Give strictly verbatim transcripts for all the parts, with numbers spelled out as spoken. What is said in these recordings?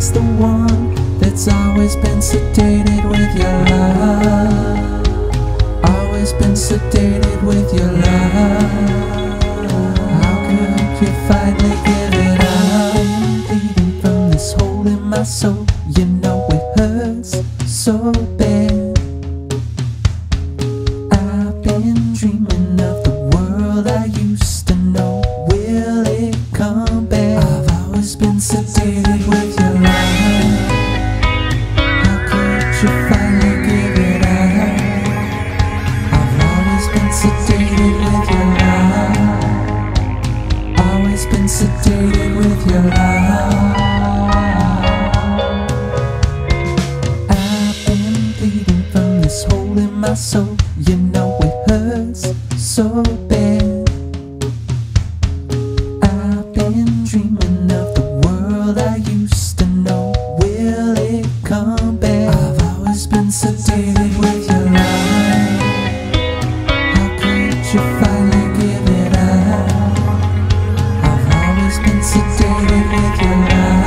heart's the one that's always been sedated with your love. Always been sedated with your love. How could you finally give it up? I'm bleeding from this hole in my soul. You know it hurts so bad. I've been dreaming of the world I used to know. Will it come back? I've always been sedated with your love. How could you finally give it up? I've always been sedated with your love. Always been sedated with your love. I've been bleeding from this hole in my soul. You know it hurts so bad. I've been dreaming of the world I used to know. Will it come back? I've always been sedated with your love. How could you finally give it up? I've always been sedated with your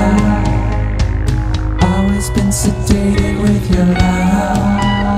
love. Always been sedated with your love.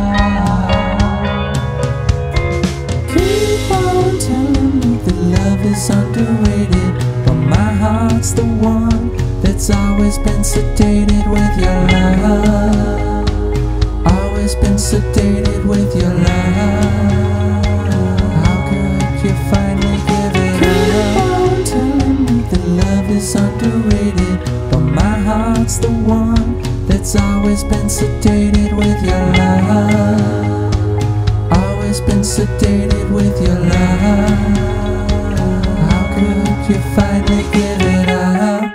Keep on telling me that love is underrated, but my heart's the one that's always been sedated with your love. Always been sedated with your love. How could you finally give it up? Keep on telling me that love is underrated, but my heart's the one that's always been sedated with your love. Always been sedated with your love. How could you finally give it up?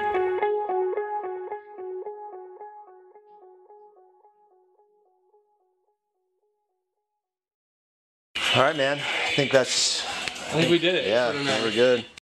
All right, man. I think that's. I think we did it. Yeah, I think we're good.